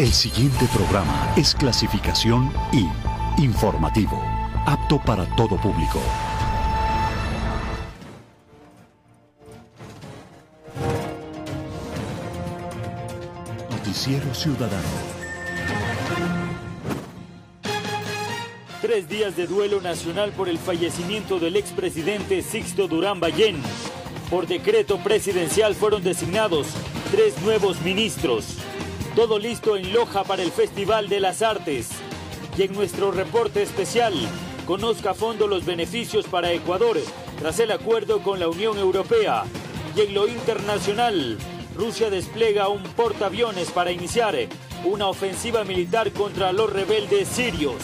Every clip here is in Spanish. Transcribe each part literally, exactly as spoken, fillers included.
El siguiente programa es clasificación I, informativo, apto para todo público. Noticiero Ciudadano. Tres días de duelo nacional por el fallecimiento del expresidente Sixto Durán Ballén. Por decreto presidencial fueron designados tres nuevos ministros. Todo listo en Loja para el Festival de las Artes. Y en nuestro reporte especial, conozca a fondo los beneficios para Ecuador tras el acuerdo con la Unión Europea. Y en lo internacional, Rusia despliega un portaaviones para iniciar una ofensiva militar contra los rebeldes sirios.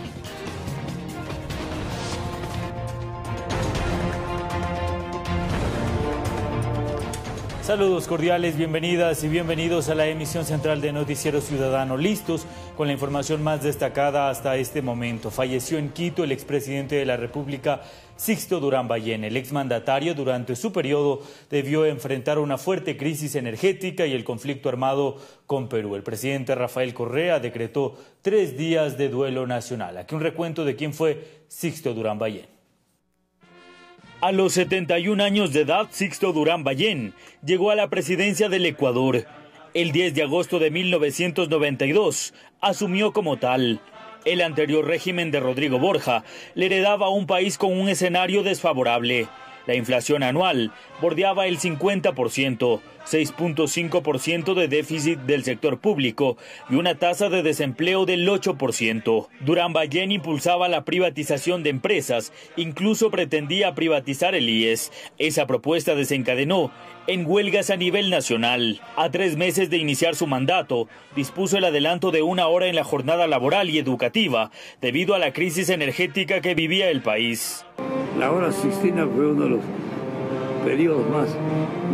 Saludos cordiales, bienvenidas y bienvenidos a la emisión central de Noticiero Ciudadano. Listos con la información más destacada hasta este momento. Falleció en Quito el expresidente de la República, Sixto Durán Ballén. El exmandatario durante su periodo debió enfrentar una fuerte crisis energética y el conflicto armado con Perú. El presidente Rafael Correa decretó tres días de duelo nacional. Aquí un recuento de quién fue Sixto Durán Ballén. A los setenta y un años de edad, Sixto Durán Ballén llegó a la presidencia del Ecuador. El diez de agosto de mil novecientos noventa y dos asumió como tal. El anterior régimen de Rodrigo Borja le heredaba un país con un escenario desfavorable. La inflación anual bordeaba el cincuenta por ciento, seis punto cinco por ciento de déficit del sector público y una tasa de desempleo del ocho por ciento. Durán Ballén impulsaba la privatización de empresas, incluso pretendía privatizar el I E S. Esa propuesta desencadenó en huelgas a nivel nacional. A tres meses de iniciar su mandato, dispuso el adelanto de una hora en la jornada laboral y educativa, debido a la crisis energética que vivía el país. La hora sixtina fue uno de los periodos más, eh,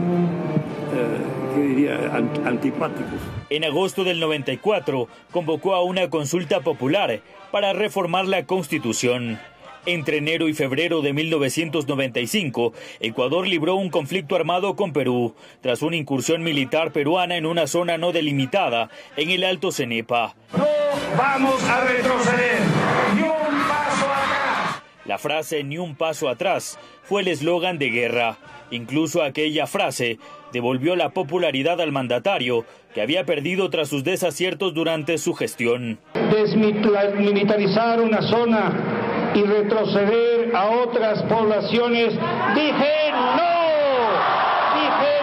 ¿qué diría?, antipáticos. En agosto del noventa y cuatro, convocó a una consulta popular para reformar la Constitución. Entre enero y febrero de mil novecientos noventa y cinco, Ecuador libró un conflicto armado con Perú, tras una incursión militar peruana en una zona no delimitada, en el Alto Cenepa. No vamos a retroceder, ni un paso atrás. La frase "ni un paso atrás" fue el eslogan de guerra. Incluso aquella frase devolvió la popularidad al mandatario, que había perdido tras sus desaciertos durante su gestión. Desmilitarizar una zona y retroceder a otras poblaciones. Dije no, dije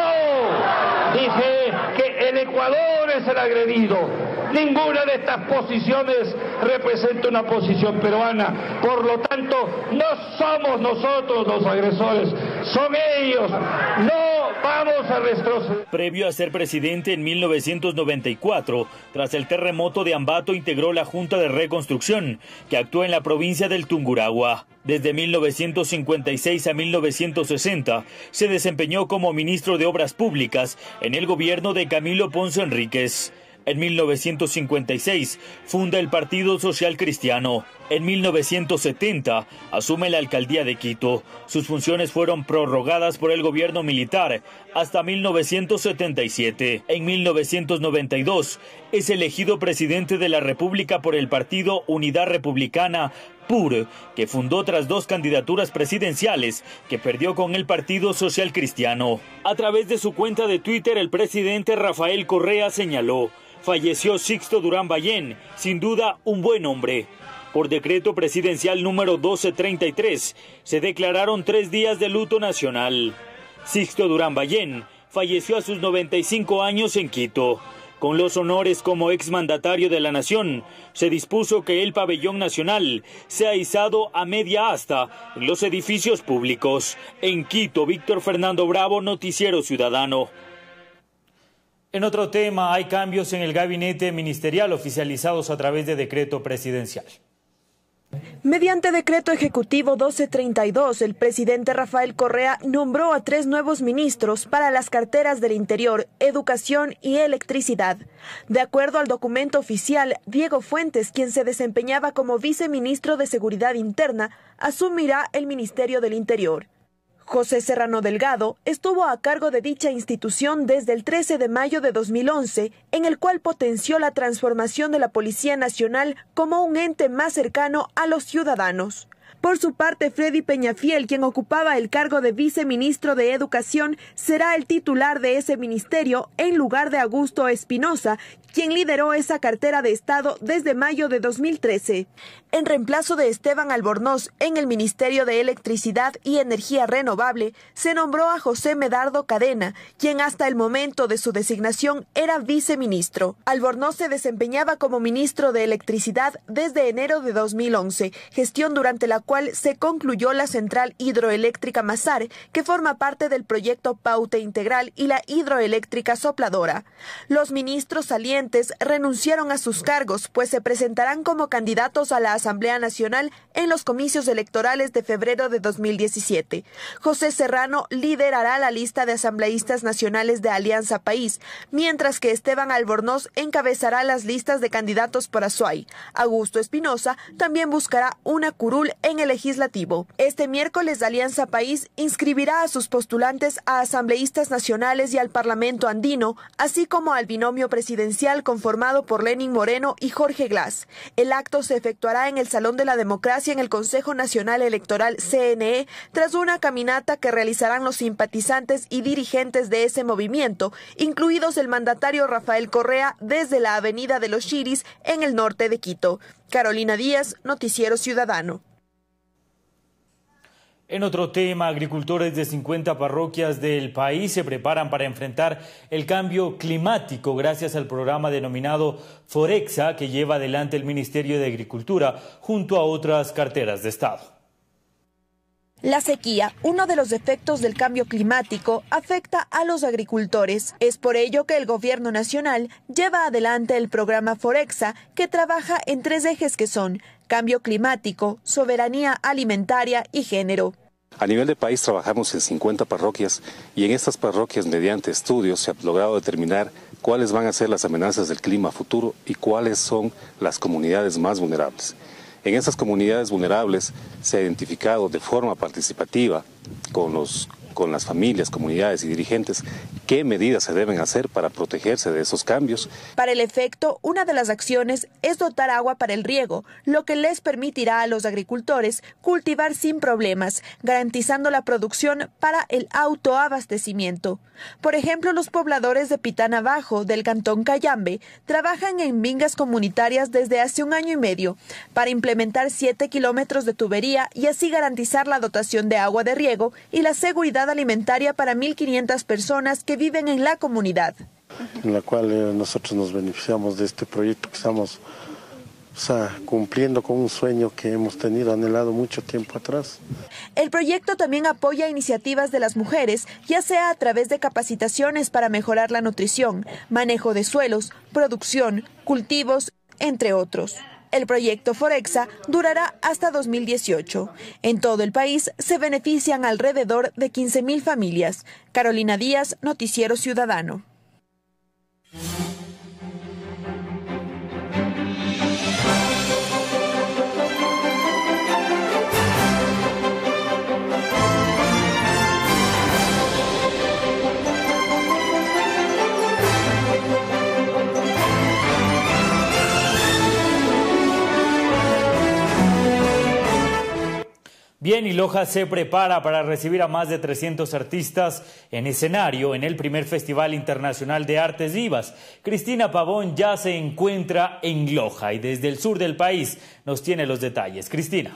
no, dije que el Ecuador es el agredido. Ninguna de estas posiciones representa una posición peruana. Por lo tanto, no somos nosotros los agresores, son ellos. No vamos a retroceder. Previo a ser presidente en mil novecientos noventa y cuatro, tras el terremoto de Ambato, integró la Junta de Reconstrucción, que actuó en la provincia del Tungurahua. Desde mil novecientos cincuenta y seis a mil novecientos sesenta, se desempeñó como ministro de Obras Públicas en el gobierno de Camilo Ponce Enríquez. En mil novecientos cincuenta y seis funda el Partido Social Cristiano. En mil novecientos setenta asume la alcaldía de Quito. Sus funciones fueron prorrogadas por el gobierno militar hasta mil novecientos setenta y siete. En mil novecientos noventa y dos es elegido presidente de la República por el partido Unidad Republicana, P U R, que fundó tras dos candidaturas presidenciales que perdió con el Partido Social Cristiano. A través de su cuenta de Twitter, el presidente Rafael Correa señaló: falleció Sixto Durán Ballén, sin duda un buen hombre. Por decreto presidencial número doce treinta y tres, se declararon tres días de luto nacional. Sixto Durán Ballén falleció a sus noventa y cinco años en Quito. Con los honores como exmandatario de la nación, se dispuso que el pabellón nacional sea izado a media asta en los edificios públicos. En Quito, Víctor Fernando Bravo, Noticiero Ciudadano. En otro tema, hay cambios en el gabinete ministerial oficializados a través de decreto presidencial. Mediante decreto ejecutivo doce treinta y dos, el presidente Rafael Correa nombró a tres nuevos ministros para las carteras del Interior, Educación y Electricidad. De acuerdo al documento oficial, Diego Fuentes, quien se desempeñaba como viceministro de Seguridad Interna, asumirá el Ministerio del Interior. José Serrano Delgado estuvo a cargo de dicha institución desde el trece de mayo de dos mil once, en el cual potenció la transformación de la Policía Nacional como un ente más cercano a los ciudadanos. Por su parte, Freddy Peñafiel, quien ocupaba el cargo de viceministro de Educación, será el titular de ese ministerio en lugar de Augusto Espinosa, quien lideró esa cartera de Estado desde mayo de dos mil trece. En reemplazo de Esteban Albornoz en el Ministerio de Electricidad y Energía Renovable, se nombró a José Medardo Cadena, quien hasta el momento de su designación era viceministro. Albornoz se desempeñaba como ministro de Electricidad desde enero de dos mil once, gestión durante la cual se concluyó la central hidroeléctrica Mazar, que forma parte del proyecto Paute Integral, y la hidroeléctrica Sopladora. Los ministros salientes renunciaron a sus cargos, pues se presentarán como candidatos a la Asamblea Nacional en los comicios electorales de febrero de dos mil diecisiete. José Serrano liderará la lista de asambleístas nacionales de Alianza País, mientras que Esteban Albornoz encabezará las listas de candidatos por Azuay. Augusto Espinosa también buscará una curul en el legislativo. Este miércoles, Alianza País inscribirá a sus postulantes a asambleístas nacionales y al Parlamento andino, así como al binomio presidencial conformado por Lenín Moreno y Jorge Glass. El acto se efectuará en el Salón de la Democracia en el Consejo Nacional Electoral C N E, tras una caminata que realizarán los simpatizantes y dirigentes de ese movimiento, incluidos el mandatario Rafael Correa, desde la Avenida de los Chiris en el norte de Quito. Carolina Díaz, Noticiero Ciudadano. En otro tema, agricultores de cincuenta parroquias del país se preparan para enfrentar el cambio climático gracias al programa denominado Forexa que lleva adelante el Ministerio de Agricultura junto a otras carteras de Estado. La sequía, uno de los efectos del cambio climático, afecta a los agricultores. Es por ello que el Gobierno Nacional lleva adelante el programa Forexa, que trabaja en tres ejes que son cambio climático, soberanía alimentaria y género. A nivel de país trabajamos en cincuenta parroquias y en estas parroquias, mediante estudios, se ha logrado determinar cuáles van a ser las amenazas del clima futuro y cuáles son las comunidades más vulnerables. En estas comunidades vulnerables se ha identificado de forma participativa con los con las familias, comunidades y dirigentes, qué medidas se deben hacer para protegerse de esos cambios. Para el efecto, una de las acciones es dotar agua para el riego, lo que les permitirá a los agricultores cultivar sin problemas, garantizando la producción para el autoabastecimiento. Por ejemplo, los pobladores de Pitana Bajo, del cantón Cayambe, trabajan en mingas comunitarias desde hace un año y medio para implementar siete kilómetros de tubería y así garantizar la dotación de agua de riego y la seguridad alimentaria para mil quinientas personas que viven en la comunidad. En la cual eh, nosotros nos beneficiamos de este proyecto que estamos o sea, cumpliendo con un sueño que hemos tenido anhelado mucho tiempo atrás. El proyecto también apoya iniciativas de las mujeres, ya sea a través de capacitaciones para mejorar la nutrición, manejo de suelos, producción, cultivos, entre otros. El proyecto Forexa durará hasta dos mil dieciocho. En todo el país se benefician alrededor de quince mil familias. Carolina Díaz, Noticiero Ciudadano. Bien, y Loja se prepara para recibir a más de trescientos artistas en escenario en el primer Festival Internacional de Artes Vivas. Cristina Pavón ya se encuentra en Loja y desde el sur del país nos tiene los detalles. Cristina.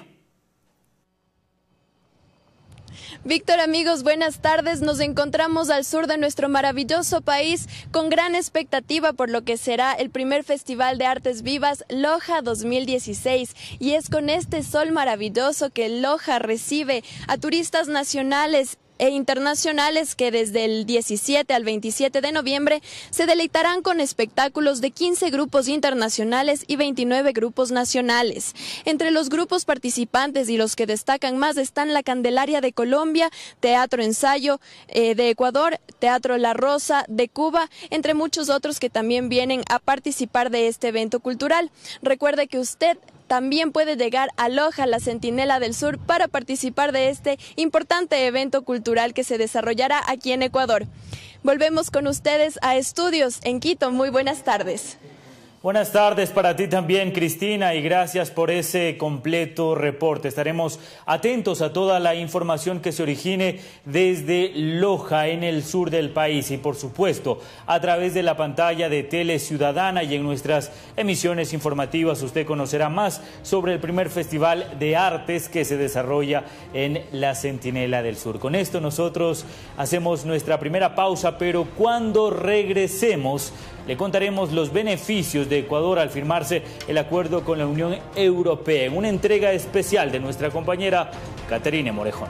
Víctor, amigos, buenas tardes. Nos encontramos al sur de nuestro maravilloso país con gran expectativa por lo que será el primer Festival de Artes Vivas Loja dos mil dieciséis. Y es con este sol maravilloso que Loja recibe a turistas nacionales e internacionales que desde el diecisiete al veintisiete de noviembre se deleitarán con espectáculos de quince grupos internacionales y veintinueve grupos nacionales. Entre los grupos participantes y los que destacan más están La Candelaria de Colombia, Teatro Ensayo eh, de Ecuador, Teatro La Rosa de Cuba, entre muchos otros que también vienen a participar de este evento cultural. Recuerde que usted también puede llegar a Loja, la Centinela del Sur, para participar de este importante evento cultural que se desarrollará aquí en Ecuador. Volvemos con ustedes a estudios en Quito. Muy buenas tardes. Buenas tardes para ti también, Cristina, y gracias por ese completo reporte. Estaremos atentos a toda la información que se origine desde Loja, en el sur del país, y por supuesto a través de la pantalla de Tele Ciudadana, y en nuestras emisiones informativas usted conocerá más sobre el primer Festival de Artes que se desarrolla en la Centinela del Sur. Con esto nosotros hacemos nuestra primera pausa, pero cuando regresemos le contaremos los beneficios de Ecuador al firmarse el acuerdo con la Unión Europea, en una entrega especial de nuestra compañera Caterine Morejón.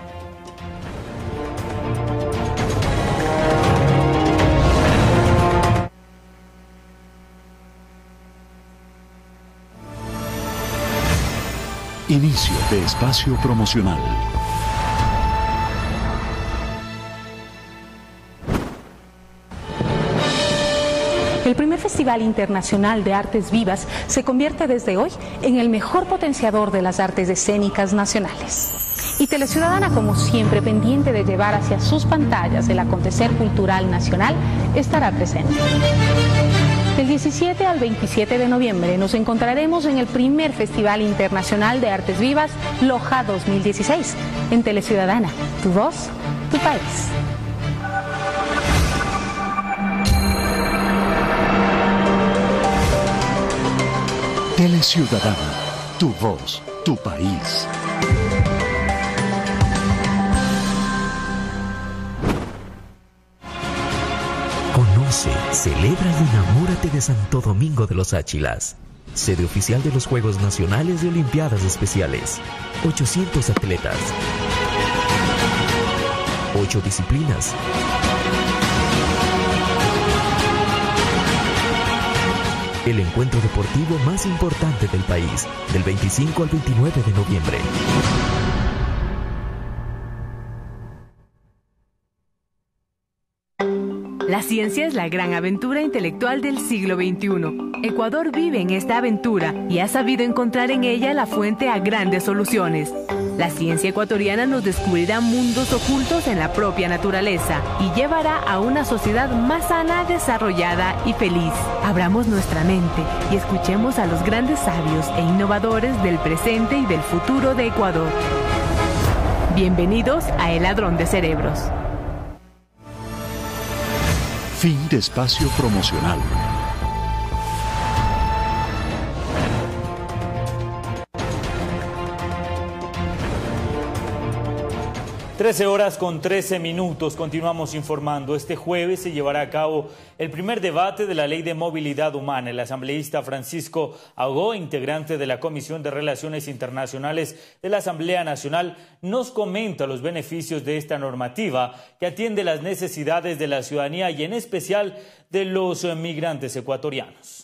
Inicio de espacio promocional. El primer Festival Internacional de Artes Vivas se convierte desde hoy en el mejor potenciador de las artes escénicas nacionales. Y Teleciudadana, como siempre pendiente de llevar hacia sus pantallas el acontecer cultural nacional, estará presente. Del diecisiete al veintisiete de noviembre nos encontraremos en el primer Festival Internacional de Artes Vivas, Loja dos mil dieciséis, en Teleciudadana, tu voz, tu país. Teleciudadana, tu voz, tu país. Conoce, celebra y enamórate de Santo Domingo de los Áchilas, sede oficial de los Juegos Nacionales y Olimpiadas Especiales. ochocientos atletas, ocho disciplinas, el encuentro deportivo más importante del país, del veinticinco al veintinueve de noviembre. La ciencia es la gran aventura intelectual del siglo veintiuno. Ecuador vive en esta aventura y ha sabido encontrar en ella la fuente a grandes soluciones. La ciencia ecuatoriana nos descubrirá mundos ocultos en la propia naturaleza y llevará a una sociedad más sana, desarrollada y feliz. Abramos nuestra mente y escuchemos a los grandes sabios e innovadores del presente y del futuro de Ecuador. Bienvenidos a El Ladrón de Cerebros. Fin de espacio promocional. trece horas con trece minutos, continuamos informando. Este jueves se llevará a cabo el primer debate de la Ley de Movilidad Humana. El asambleísta Francisco Agó, integrante de la Comisión de Relaciones Internacionales de la Asamblea Nacional, nos comenta los beneficios de esta normativa que atiende las necesidades de la ciudadanía y en especial de los migrantes ecuatorianos.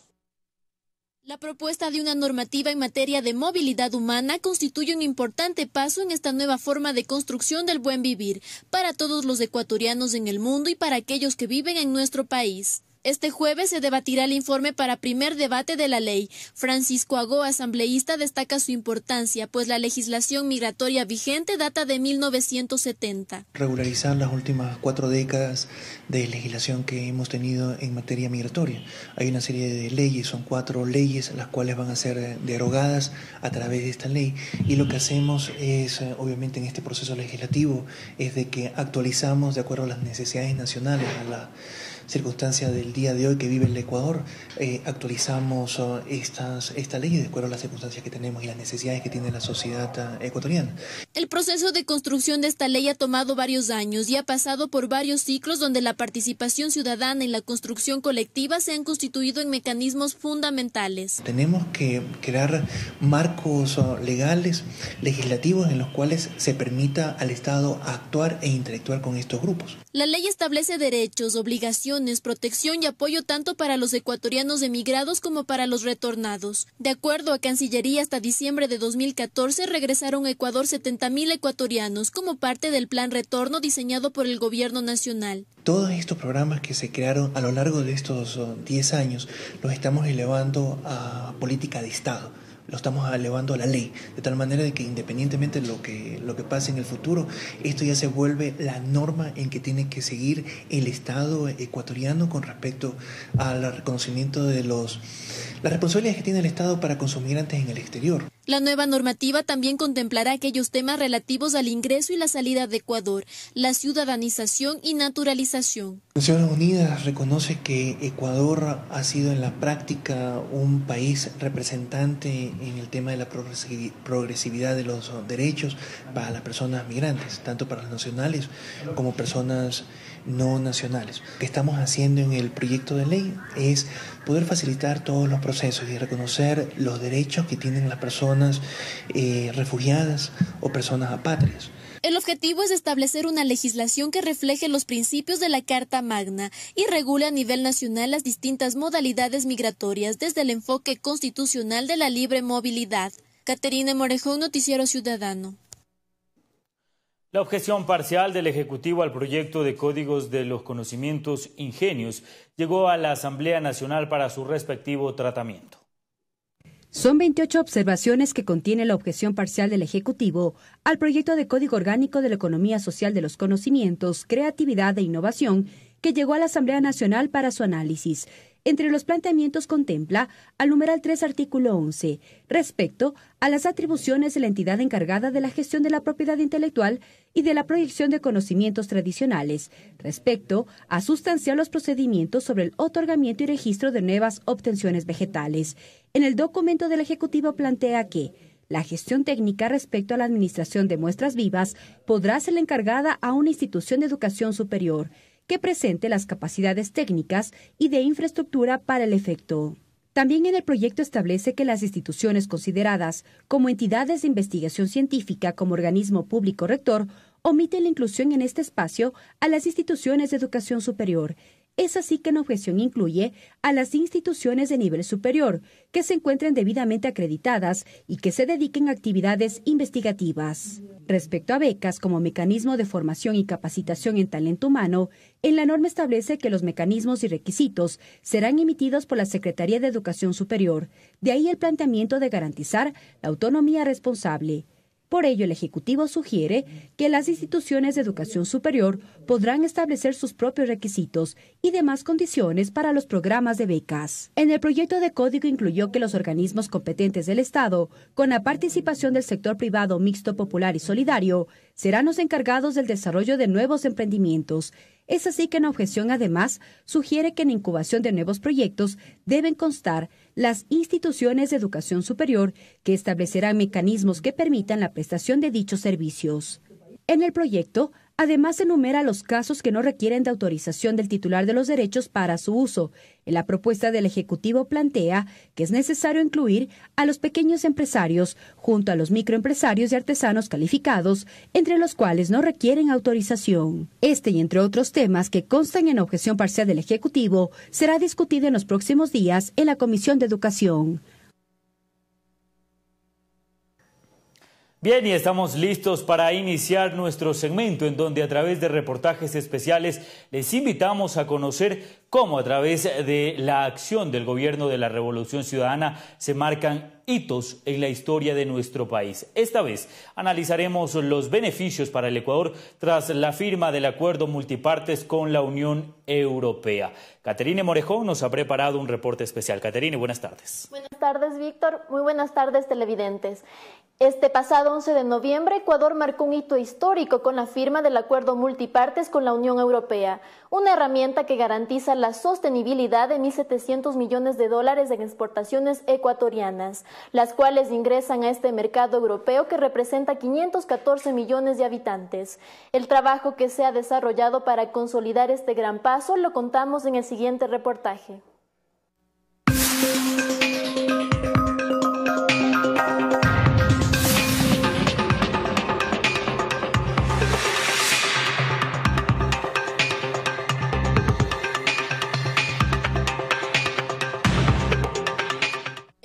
La propuesta de una normativa en materia de movilidad humana constituye un importante paso en esta nueva forma de construcción del buen vivir para todos los ecuatorianos en el mundo y para aquellos que viven en nuestro país. Este jueves se debatirá el informe para primer debate de la ley. Francisco Agó, asambleísta, destaca su importancia, pues la legislación migratoria vigente data de mil novecientos setenta. Regularizar las últimas cuatro décadas de legislación que hemos tenido en materia migratoria. Hay una serie de leyes, son cuatro leyes, las cuales van a ser derogadas a través de esta ley. Y lo que hacemos es, obviamente en este proceso legislativo, es de que actualizamos de acuerdo a las necesidades nacionales, a la circunstancia del día de hoy que vive el Ecuador, eh, actualizamos uh, estas, esta ley de acuerdo a las circunstancias que tenemos y las necesidades que tiene la sociedad uh, ecuatoriana. El proceso de construcción de esta ley ha tomado varios años y ha pasado por varios ciclos donde la participación ciudadana y la construcción colectiva se han constituido en mecanismos fundamentales. Tenemos que crear marcos uh, legales, legislativos en los cuales se permita al Estado actuar e interactuar con estos grupos. La ley establece derechos, obligaciones, protección y apoyo tanto para los ecuatorianos emigrados como para los retornados. De acuerdo a Cancillería, hasta diciembre de dos mil catorce regresaron a Ecuador setenta mil ecuatorianos como parte del plan retorno diseñado por el gobierno nacional. Todos estos programas que se crearon a lo largo de estos diez años los estamos elevando a política de Estado, lo estamos elevando a la ley, de tal manera de que independientemente de lo que, lo que pase en el futuro, esto ya se vuelve la norma en que tiene que seguir el Estado ecuatoriano con respecto al reconocimiento de los, las responsabilidades que tiene el Estado para con sus migrantes en el exterior. La nueva normativa también contemplará aquellos temas relativos al ingreso y la salida de Ecuador, la ciudadanización y naturalización. Naciones Unidas reconoce que Ecuador ha sido en la práctica un país representante en el tema de la progresividad de los derechos para las personas migrantes, tanto para los nacionales como personas no nacionales. Lo que estamos haciendo en el proyecto de ley es poder facilitar todos los procesos y reconocer los derechos que tienen las personas eh, refugiadas o personas apátridas. El objetivo es establecer una legislación que refleje los principios de la Carta Magna y regule a nivel nacional las distintas modalidades migratorias desde el enfoque constitucional de la libre movilidad. Caterina Morejón, Noticiero Ciudadano. La objeción parcial del Ejecutivo al proyecto de Códigos de los Conocimientos Ingenios llegó a la Asamblea Nacional para su respectivo tratamiento. Son veintiocho observaciones que contiene la objeción parcial del Ejecutivo al proyecto de Código Orgánico de la Economía Social de los Conocimientos, Creatividad e Innovación que llegó a la Asamblea Nacional para su análisis. Entre los planteamientos contempla al numeral tres, artículo once, respecto a las atribuciones de la entidad encargada de la gestión de la propiedad intelectual y de la proyección de conocimientos tradicionales, respecto a sustanciar los procedimientos sobre el otorgamiento y registro de nuevas obtenciones vegetales. En el documento del Ejecutivo plantea que la gestión técnica respecto a la administración de muestras vivas podrá ser encargada a una institución de educación superior que presente las capacidades técnicas y de infraestructura para el efecto. También en el proyecto establece que las instituciones consideradas como entidades de investigación científica como organismo público rector omiten la inclusión en este espacio a las instituciones de educación superior. Es así que en objeción incluye a las instituciones de nivel superior que se encuentren debidamente acreditadas y que se dediquen a actividades investigativas. Respecto a becas como mecanismo de formación y capacitación en talento humano, en la norma establece que los mecanismos y requisitos serán emitidos por la Secretaría de Educación Superior. De ahí el planteamiento de garantizar la autonomía responsable. Por ello, el Ejecutivo sugiere que las instituciones de educación superior podrán establecer sus propios requisitos y demás condiciones para los programas de becas. En el proyecto de código incluyó que los organismos competentes del Estado, con la participación del sector privado mixto, popular y solidario, serán los encargados del desarrollo de nuevos emprendimientos. Es así que en objeción, además, sugiere que en incubación de nuevos proyectos deben constar las instituciones de educación superior que establecerán mecanismos que permitan la prestación de dichos servicios. En el proyecto, además, enumera los casos que no requieren de autorización del titular de los derechos para su uso. En la propuesta del Ejecutivo plantea que es necesario incluir a los pequeños empresarios junto a los microempresarios y artesanos calificados, entre los cuales no requieren autorización. Este y entre otros temas que constan en objeción parcial del Ejecutivo será discutido en los próximos días en la Comisión de Educación. Bien, y estamos listos para iniciar nuestro segmento en donde a través de reportajes especiales les invitamos a conocer cómo a través de la acción del Gobierno de la Revolución Ciudadana se marcan hitos en la historia de nuestro país. Esta vez analizaremos los beneficios para el Ecuador tras la firma del acuerdo multipartes con la Unión Europea. Caterina Morejón nos ha preparado un reporte especial. Caterina, buenas tardes. Buenas tardes, Víctor. Muy buenas tardes, televidentes. Este pasado once de noviembre, Ecuador marcó un hito histórico con la firma del acuerdo multipartes con la Unión Europea, una herramienta que garantiza la sostenibilidad de mil setecientos millones de dólares en exportaciones ecuatorianas, las cuales ingresan a este mercado europeo que representa quinientos catorce millones de habitantes. El trabajo que se ha desarrollado para consolidar este gran paso lo contamos en el siguiente reportaje. El acuerdo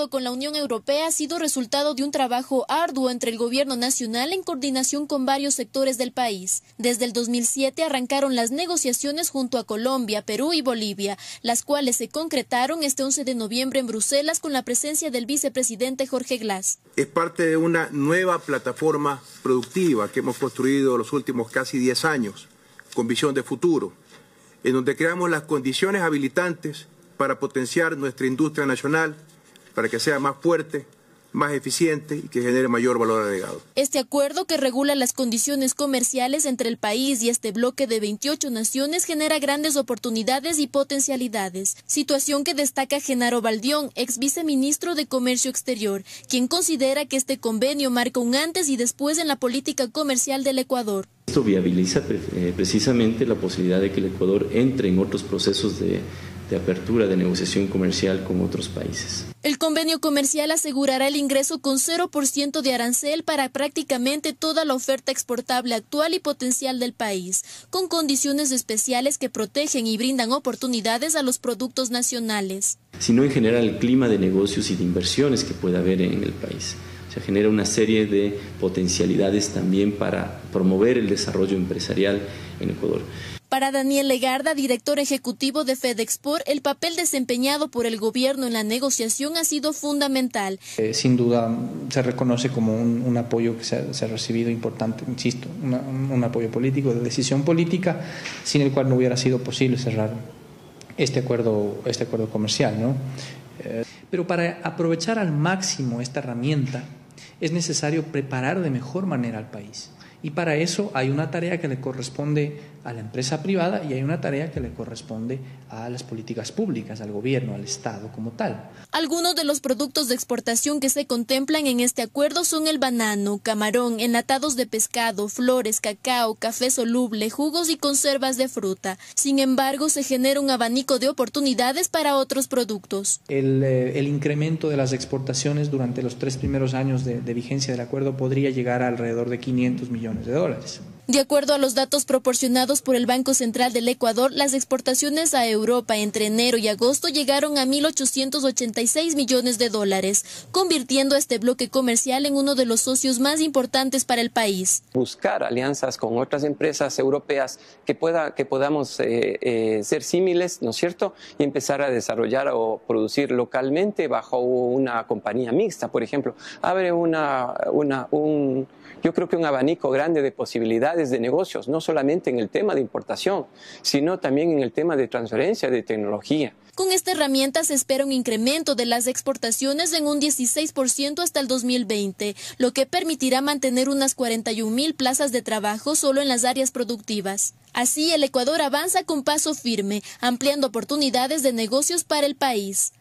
acuerdo con la Unión Europea ha sido resultado de un trabajo arduo entre el gobierno nacional en coordinación con varios sectores del país. Desde el dos mil siete arrancaron las negociaciones junto a Colombia, Perú y Bolivia, las cuales se concretaron este once de noviembre en Bruselas con la presencia del vicepresidente Jorge Glass. Es parte de una nueva plataforma productiva que hemos construido los últimos casi diez años, con visión de futuro, en donde creamos las condiciones habilitantes para potenciar nuestra industria nacional, para que sea más fuerte, más eficiente y que genere mayor valor agregado. Este acuerdo, que regula las condiciones comerciales entre el país y este bloque de veintiocho naciones, genera grandes oportunidades y potencialidades, situación que destaca Genaro Baldión, ex viceministro de Comercio Exterior, quien considera que este convenio marca un antes y después en la política comercial del Ecuador. Esto viabiliza eh, precisamente la posibilidad de que el Ecuador entre en otros procesos de de apertura de negociación comercial con otros países. El convenio comercial asegurará el ingreso con cero por ciento de arancel para prácticamente toda la oferta exportable actual y potencial del país, con condiciones especiales que protegen y brindan oportunidades a los productos nacionales. Sino en general el clima de negocios y de inversiones que pueda haber en el país. Se genera una serie de potencialidades también para promover el desarrollo empresarial en Ecuador. Para Daniel Legarda, director ejecutivo de FedExport, el papel desempeñado por el gobierno en la negociación ha sido fundamental. Eh, sin duda se reconoce como un, un apoyo que se ha, se ha recibido importante, insisto, una, un apoyo político, de decisión política, sin el cual no hubiera sido posible cerrar este acuerdo, este acuerdo comercial, ¿no? Eh, pero para aprovechar al máximo esta herramienta es necesario preparar de mejor manera al país. Y para eso hay una tarea que le corresponde a la empresa privada y hay una tarea que le corresponde a las políticas públicas, al gobierno, al Estado como tal. Algunos de los productos de exportación que se contemplan en este acuerdo son el banano, camarón, enlatados de pescado, flores, cacao, café soluble, jugos y conservas de fruta. Sin embargo, se genera un abanico de oportunidades para otros productos. El, eh, el incremento de las exportaciones durante los tres primeros años de, de vigencia del acuerdo podría llegar a alrededor de quinientos millones de dólares. De acuerdo a los datos proporcionados por el Banco Central del Ecuador, las exportaciones a Europa entre enero y agosto llegaron a mil ochocientos ochenta y seis millones de dólares, convirtiendo a este bloque comercial en uno de los socios más importantes para el país. Buscar alianzas con otras empresas europeas que, pueda, que podamos eh, eh, ser símiles, ¿no es cierto?, y empezar a desarrollar o producir localmente bajo una compañía mixta, por ejemplo. Abre una, una, un... Yo creo que un abanico grande de posibilidades de negocios, no solamente en el tema de importación, sino también en el tema de transferencia de tecnología. Con esta herramienta se espera un incremento de las exportaciones en un dieciséis por ciento hasta el dos mil veinte, lo que permitirá mantener unas cuarenta y un mil plazas de trabajo solo en las áreas productivas. Así, el Ecuador avanza con paso firme, ampliando oportunidades de negocios para el país.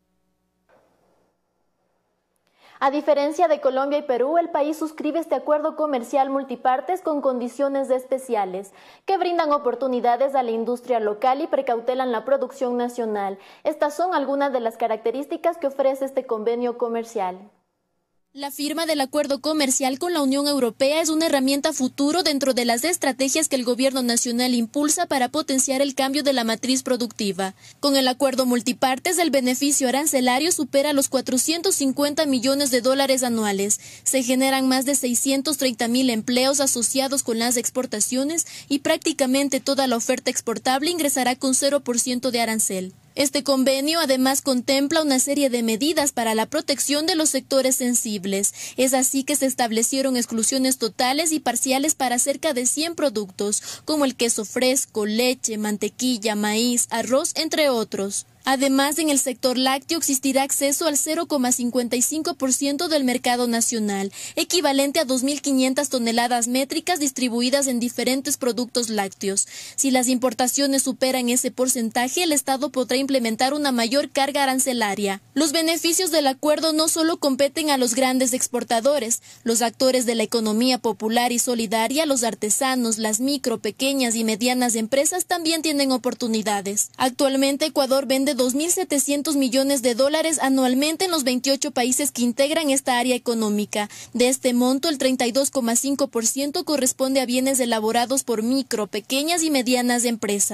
A diferencia de Colombia y Perú, el país suscribe este acuerdo comercial multipartes con condiciones especiales que brindan oportunidades a la industria local y precautelan la producción nacional. Estas son algunas de las características que ofrece este convenio comercial. La firma del acuerdo comercial con la Unión Europea es una herramienta futuro dentro de las estrategias que el gobierno nacional impulsa para potenciar el cambio de la matriz productiva. Con el acuerdo multipartes, el beneficio arancelario supera los cuatrocientos cincuenta millones de dólares anuales. Se generan más de seiscientos treinta mil empleos asociados con las exportaciones y prácticamente toda la oferta exportable ingresará con cero por ciento de arancel. Este convenio además contempla una serie de medidas para la protección de los sectores sensibles. Es así que se establecieron exclusiones totales y parciales para cerca de cien productos, como el queso fresco, leche, mantequilla, maíz, arroz, entre otros. Además, en el sector lácteo existirá acceso al cero coma cincuenta y cinco por ciento del mercado nacional, equivalente a dos mil quinientas toneladas métricas distribuidas en diferentes productos lácteos. Si las importaciones superan ese porcentaje, el Estado podrá implementar una mayor carga arancelaria. Los beneficios del acuerdo no solo competen a los grandes exportadores, los actores de la economía popular y solidaria, los artesanos, las micro, pequeñas y medianas empresas también tienen oportunidades. Actualmente, Ecuador vende dos mil setecientos millones de dólares anualmente en los veintiocho países que integran esta área económica. De este monto, el treinta y dos coma cinco por ciento corresponde a bienes elaborados por micro, pequeñas y medianas empresas.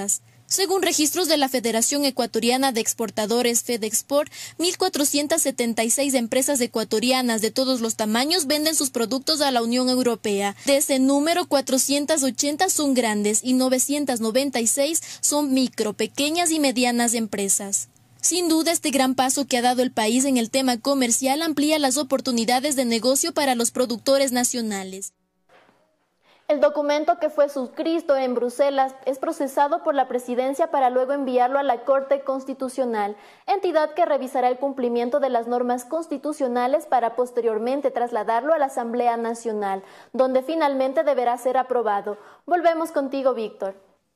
Según registros de la Federación Ecuatoriana de Exportadores FedExport, mil cuatrocientas setenta y seis empresas ecuatorianas de todos los tamaños venden sus productos a la Unión Europea. De ese número, cuatrocientas ochenta son grandes y novecientas noventa y seis son micro, pequeñas y medianas empresas. Sin duda, este gran paso que ha dado el país en el tema comercial amplía las oportunidades de negocio para los productores nacionales. El documento que fue suscrito en Bruselas es procesado por la Presidencia para luego enviarlo a la Corte Constitucional, entidad que revisará el cumplimiento de las normas constitucionales para posteriormente trasladarlo a la Asamblea Nacional, donde finalmente deberá ser aprobado. Volvemos contigo, Víctor.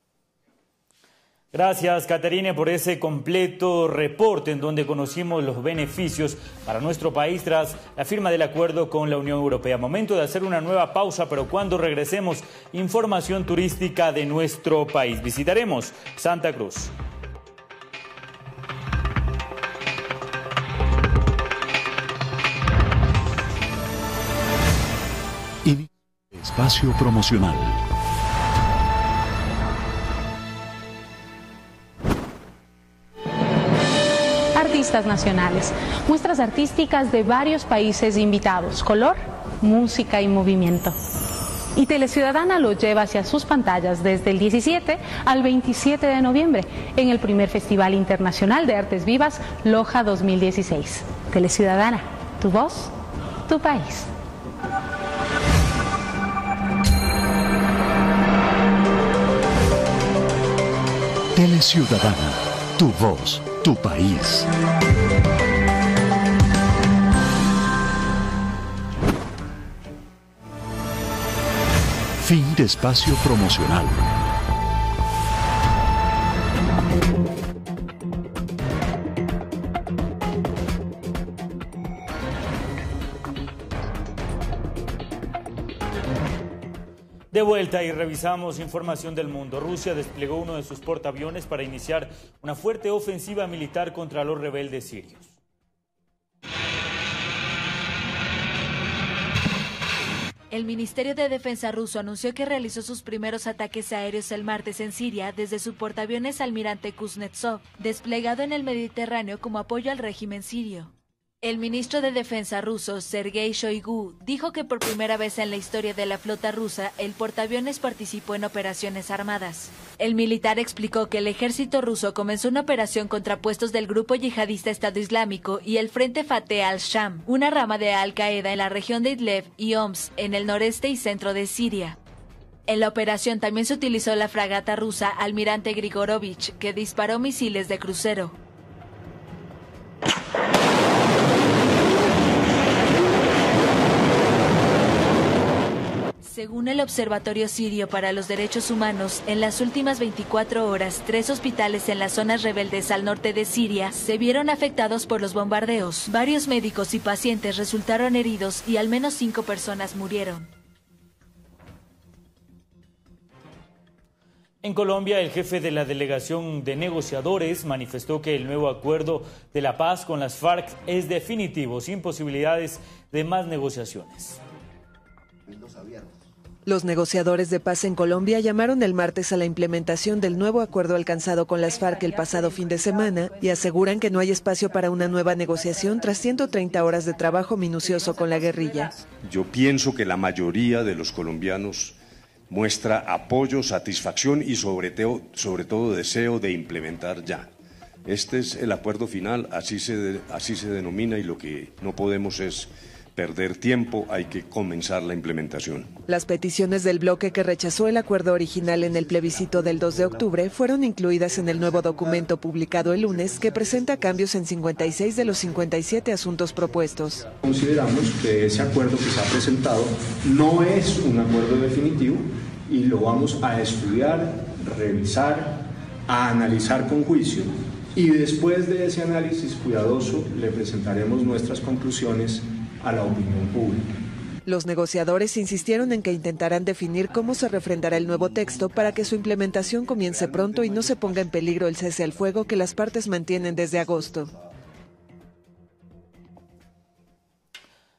Gracias, Caterina, por ese completo reporte en donde conocimos los beneficios para nuestro país tras la firma del acuerdo con la Unión Europea. Momento de hacer una nueva pausa, pero cuando regresemos, información turística de nuestro país. Visitaremos Santa Cruz. Espacio promocional. Artistas nacionales, muestras artísticas de varios países invitados, color, música y movimiento. Y Teleciudadana lo lleva hacia sus pantallas desde el diecisiete al veintisiete de noviembre en el primer Festival Internacional de Artes Vivas Loja dos mil dieciséis. Teleciudadana, tu voz, tu país. Teleciudadana, tu voz, tu país. Fin de espacio promocional. De vuelta y revisamos información del mundo. Rusia desplegó uno de sus portaaviones para iniciar una fuerte ofensiva militar contra los rebeldes sirios. El Ministerio de Defensa ruso anunció que realizó sus primeros ataques aéreos el martes en Siria desde su portaaviones Almirante Kuznetsov, desplegado en el Mediterráneo como apoyo al régimen sirio. El ministro de Defensa ruso, Sergei Shoigu, dijo que por primera vez en la historia de la flota rusa, el portaaviones participó en operaciones armadas. El militar explicó que el ejército ruso comenzó una operación contra puestos del grupo yihadista Estado Islámico y el Frente Fateh al-Sham, una rama de Al-Qaeda en la región de Idlib y Homs, en el noreste y centro de Siria. En la operación también se utilizó la fragata rusa Almirante Grigorovich, que disparó misiles de crucero. Según el Observatorio Sirio para los Derechos Humanos, en las últimas veinticuatro horas, tres hospitales en las zonas rebeldes al norte de Siria se vieron afectados por los bombardeos. Varios médicos y pacientes resultaron heridos y al menos cinco personas murieron. En Colombia, el jefe de la delegación de negociadores manifestó que el nuevo acuerdo de la paz con las FARC es definitivo, sin posibilidades de más negociaciones. Los negociadores de paz en Colombia llamaron el martes a la implementación del nuevo acuerdo alcanzado con las FARC el pasado fin de semana y aseguran que no hay espacio para una nueva negociación tras ciento treinta horas de trabajo minucioso con la guerrilla. Yo pienso que la mayoría de los colombianos muestra apoyo, satisfacción y sobre todo, sobre todo deseo de implementar ya. Este es el acuerdo final, así se, de, así se denomina, y lo que no podemos es perder tiempo, hay que comenzar la implementación. Las peticiones del bloque que rechazó el acuerdo original en el plebiscito del dos de octubre fueron incluidas en el nuevo documento publicado el lunes que presenta cambios en cincuenta y seis de los cincuenta y siete asuntos propuestos. Consideramos que ese acuerdo que se ha presentado no es un acuerdo definitivo y lo vamos a estudiar, revisar, a analizar con juicio y después de ese análisis cuidadoso le presentaremos nuestras conclusiones a la opinión pública. Los negociadores insistieron en que intentarán definir cómo se refrendará el nuevo texto para que su implementación comience pronto y no se ponga en peligro el cese al fuego que las partes mantienen desde agosto.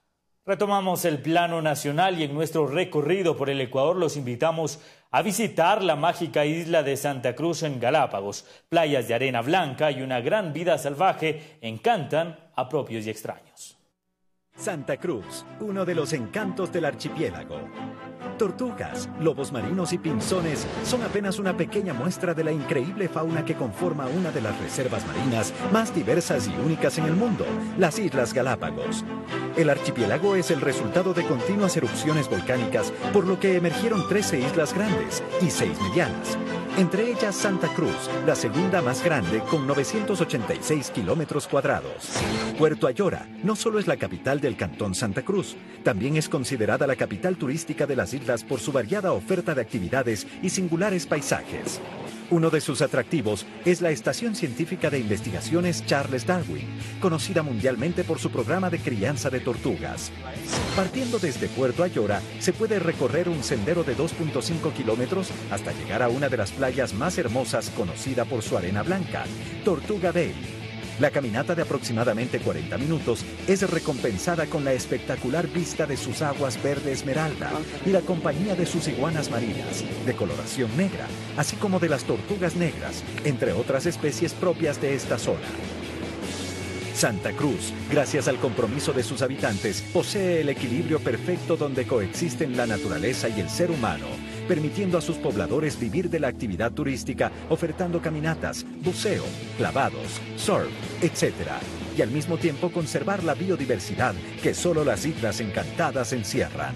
Retomamos el plano nacional y en nuestro recorrido por el Ecuador los invitamos a visitar la mágica isla de Santa Cruz en Galápagos. Playas de arena blanca y una gran vida salvaje encantan a propios y extraños. Santa Cruz, uno de los encantos del archipiélago. Tortugas, lobos marinos y pinzones son apenas una pequeña muestra de la increíble fauna que conforma una de las reservas marinas más diversas y únicas en el mundo, las Islas Galápagos. El archipiélago es el resultado de continuas erupciones volcánicas, por lo que emergieron trece islas grandes y seis medianas. Entre ellas Santa Cruz, la segunda más grande con novecientos ochenta y seis kilómetros cuadrados. Puerto Ayora no solo es la capital del cantón Santa Cruz, también es considerada la capital turística de las islas por su variada oferta de actividades y singulares paisajes. Uno de sus atractivos es la Estación Científica de Investigaciones Charles Darwin, conocida mundialmente por su programa de crianza de tortugas. Partiendo desde Puerto Ayora, se puede recorrer un sendero de dos punto cinco kilómetros hasta llegar a una de las playas más hermosas conocida por su arena blanca, Tortuga Bay. La caminata de aproximadamente cuarenta minutos es recompensada con la espectacular vista de sus aguas verde esmeralda y la compañía de sus iguanas marinas, de coloración negra, así como de las tortugas negras, entre otras especies propias de esta zona. Santa Cruz, gracias al compromiso de sus habitantes, posee el equilibrio perfecto donde coexisten la naturaleza y el ser humano, permitiendo a sus pobladores vivir de la actividad turística, ofertando caminatas, buceo, clavados, surf, etcétera, y al mismo tiempo conservar la biodiversidad que solo las Islas Encantadas encierran.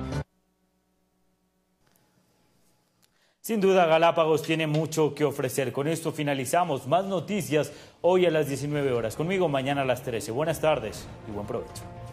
Sin duda, Galápagos tiene mucho que ofrecer. Con esto finalizamos. Más noticias hoy a las diecinueve horas. Conmigo mañana a las trece. Buenas tardes y buen provecho.